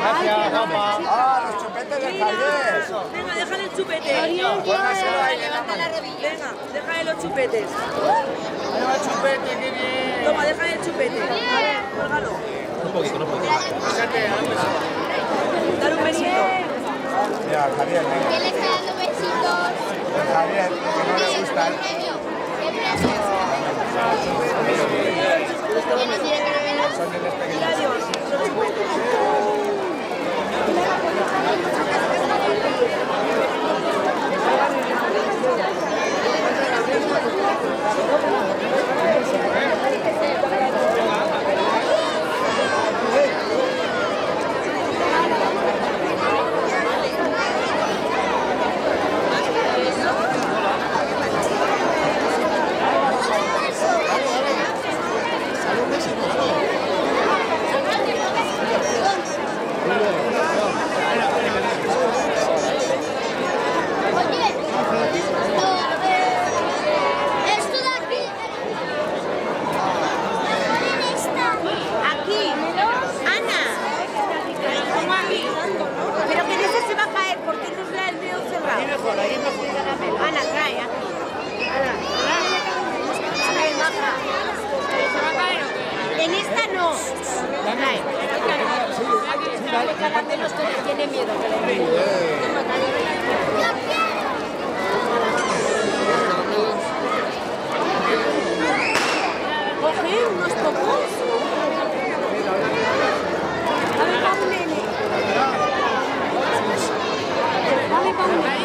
Gracias, Rafa. ¡Ah, los chupetes del Javier! Venga, déjale el chupete. Póngaselo ahí. Levanta la rodilla. Venga, déjale los chupetes. Ahí va el chupete, qué bien. Toma, déjale el chupete. A ver, cuélgalo. Un poquito. Fíjate, Dale un besito. Mira, Javier, venga. ¿Quién le está dando besitos? El Javier, que no le gusta. ¿Qué premio? ¿Quién no tiene caramelo? Son nenes pequeños. Adiós. Los chupetes. Ana, trae aquí. En esta no. Trae. Dale caramelos que tiene miedo. Coge unos pocos. Dame para un nene. Dame para un nene.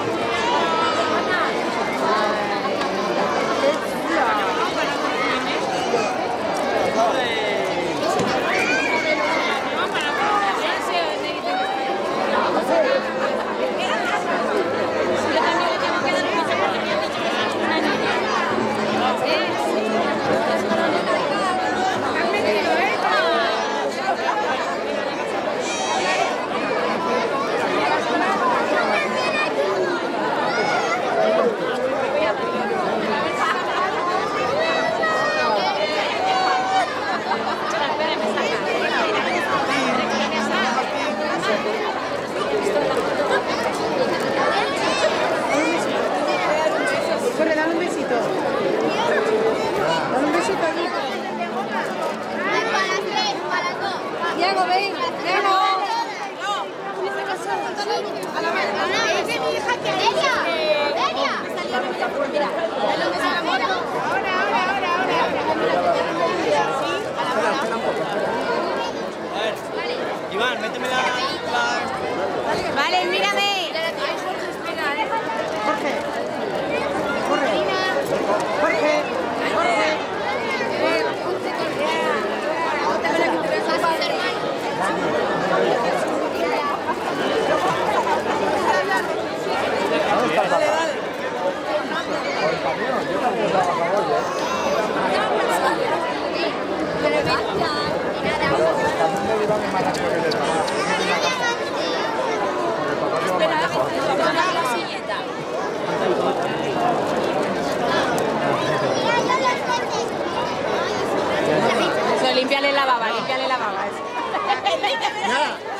Dale un besito. Dale un besito aquí. Para dos. Diego, ven. Diego. A la mano. Es de mi hija que Delia. Delia. Mira, dale un beso a la moto. Ahora. A ver, Iván, méteme la... Vale, mírame. Jorge. Límpiale la baba.